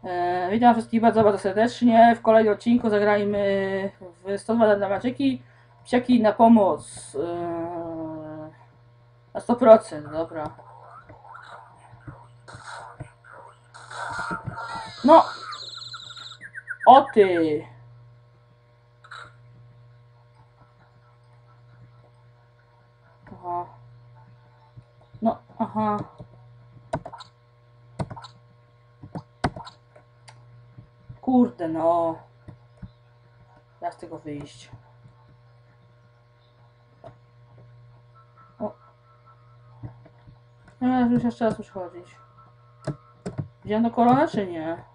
Witam wszystkich bardzo, bardzo serdecznie. W kolejnym odcinku zagrajmy w 102 dramaczyki. Psiaki na pomoc. Na 100%, dobra. No! O ty! Aha. No, aha. Kurde, no. Ja z tego wyjść. O. No, już jeszcze raz muszę chodzić. Wziąłem do koronę, czy nie?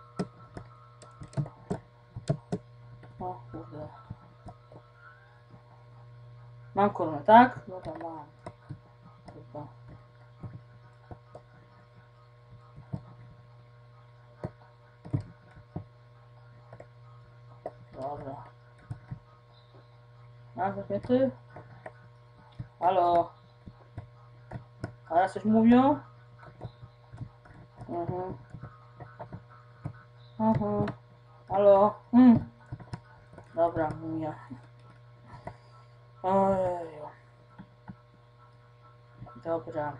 O kurde. Mam koronę, tak? Dobra, mam. Dobra. Dobra. A, zamknięty? Halo? A coś mówią? Mhm. Mhm. Halo? Dobra, mówię. Ojej. Dobra.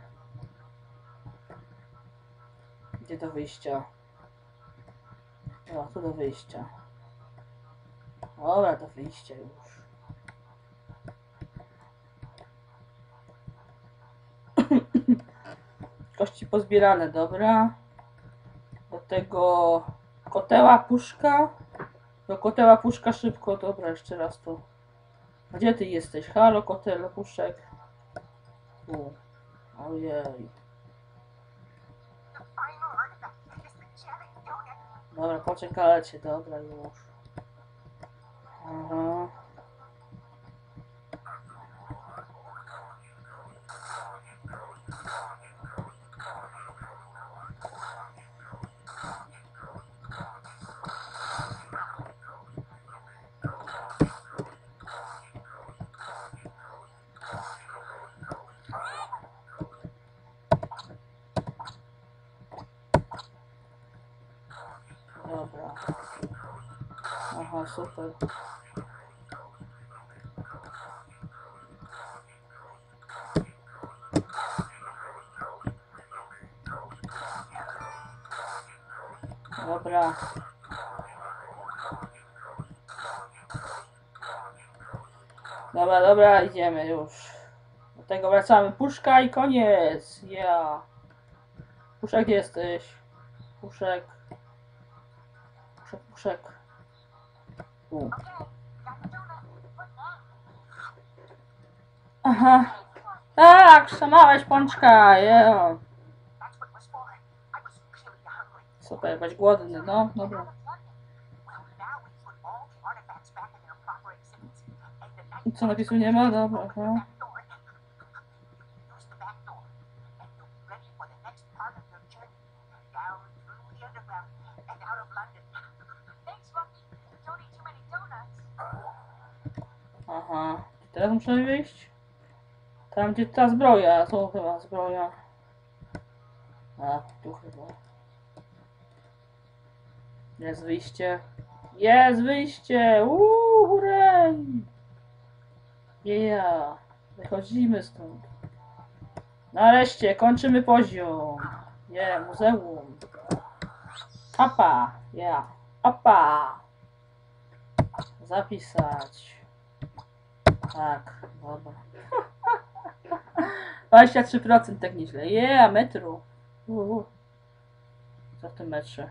Gdzie do wyjścia? O, tu do wyjścia. Dobra, do wyjścia już. Kości pozbierane, dobra. Do tego koteła puszka. Do koteła puszka szybko, dobra, jeszcze raz tu. Gdzie ty jesteś? Halo, kotel, puszek. Tu. Ojej. Dobra, poczekajcie, dobra już. Aha. Dobra. Aha, super. Dobra. Dobra, dobra, idziemy już. Do tego wracamy. Puszka i koniec. Ja. Puszek, gdzie jesteś? Puszek. Puszek, puszek. Tu. Aha. Tak, szamałeś pączka. Yeah. Super, bądź głodny, no, dobra. I co, napisu nie ma? Dobra, aha. Aha. Teraz muszę wyjść? Tam gdzie ta zbroja, to chyba zbroja. A, tu chyba. Jest wyjście. Jest wyjście! Hurray! Yeah! Wychodzimy stąd. Nareszcie, kończymy poziom. Yeah, muzeum. Apa! Yeah. Apa! Zapisać. Tak, dobra. 23% tak nieźle. Yeah, metro. Co w tym metrze?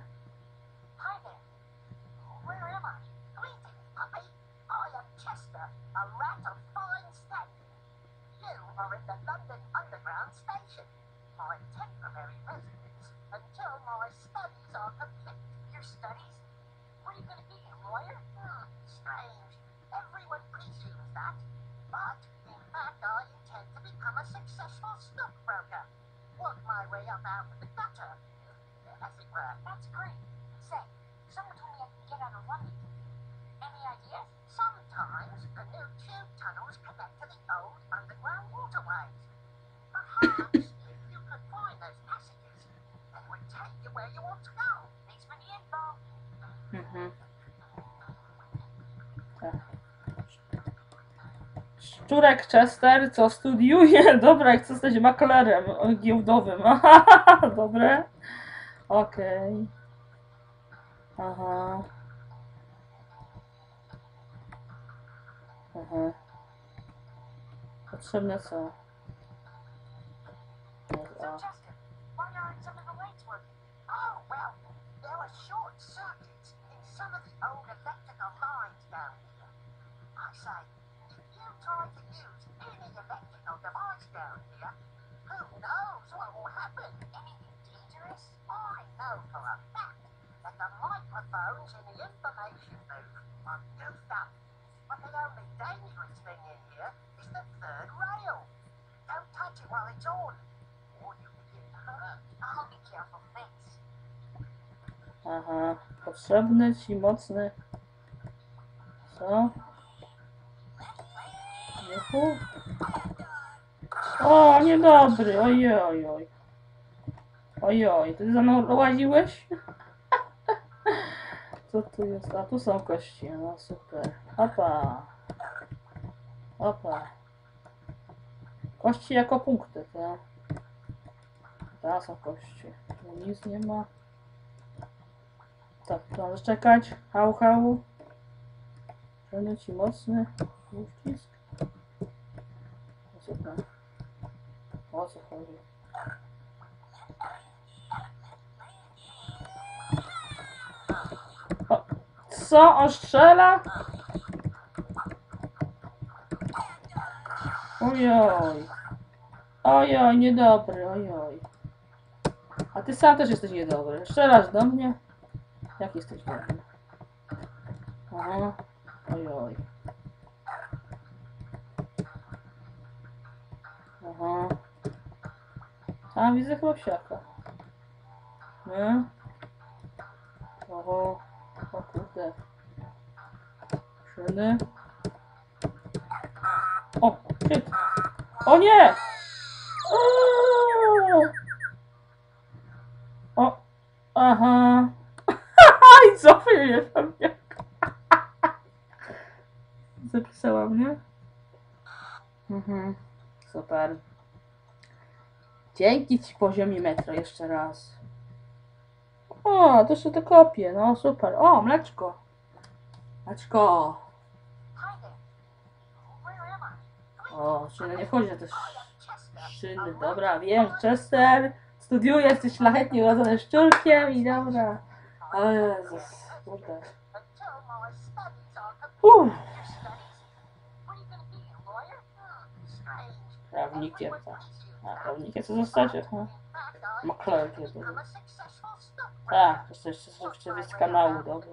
Szczurek Chester, co studiuje? Dobra, chce zostać maklerem giełdowym. Dobre. Okej. Aha. Aha. Potrzebne co? So, Justin, why aren't some of the lights working? Oh, well, there were short circuits in some of the old electrical lines down here. I say, if you try to use any electrical device down here, who knows what will happen? Anything dangerous? I know for a fact that the microphones in the information booth are goofed up. But the only dangerous thing in here is the third rail. Don't touch it while it's on. I'll be careful, thanks. Aha. Potrzebny ci mocny. Co? Juhu. O, niedobry. Ojoj, oj. Ojoj, ty za mną łaziłeś? Co tu jest? A tu są kości. No super. Opa. Opa. Kości jako punkty, tak? Teraz są kości. Tu nic nie ma. Tak, to możesz czekać. Hał, hał. Żony ci mocny uścisk. Super. O co chodzi? O, co? On strzela? Ojoj. Ojoj, niedobry, ojoj. A ty sam też jesteś niedobry. Strzelasz do mnie? Jak jesteś dobry? Aha. Ojoj. Aha. Tam widzę chłopsiaka. Nie? Oho. O kurde. Szyny. O, shit. O nie! O! Aha. I cofię pewnie. Zapisałam, nie? Mhm. Super. Dzięki ci poziomie metro jeszcze raz. O, to jeszcze to kopię. No super. O, mleczko. Mleczko. Hi there. Where am I? O, szyny nie wchodzi na te szyny. Dobra, wiem, Chester. Studiuje, jesteś szlachetnie urodzony szczurkiem i dobra. O Jezus, kurde. Until my studies are complete. Uff, Your studies? What are you gonna be, a lawyer? Strange. prawnikiem, Everyone tak. thinks you. A, prawnikiem co zostacie? Ha? In fact, I Maklerkiem. become a successful stockbroker. Tak, jeszcze zrobić z kanału, dobra.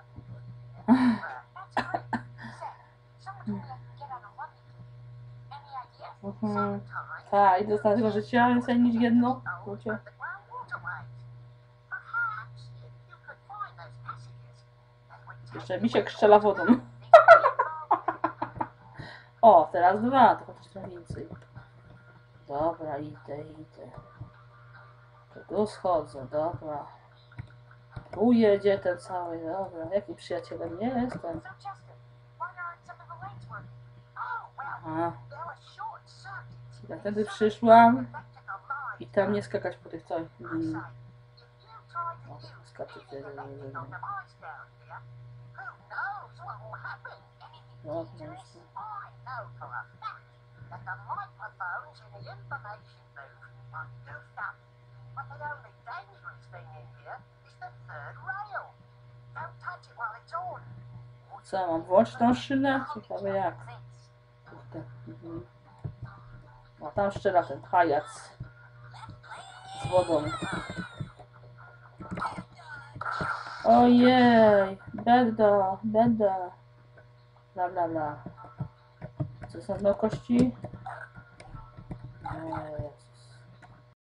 Mhm. Tak, i dostanę tego życia więcej niż jedno. Ludzie. Jeszcze misiek strzela wodą. O, teraz dwa, to chociaż trochę więcej. Dobra, idę. To tu schodzę, dobra. Tu jedzie ten cały, dobra. Jakim przyjacielem nie jestem. Aha. Ja wtedy przyszłam i tam nie skakać po tych całych skaczę Co, mam włączyć tą szynę? Ciekawe jak. Kurde. Mhm. No tam szczera ten pajac z wodą. Ojej, beda. Bla bla bla. Co są do kości? Jezu.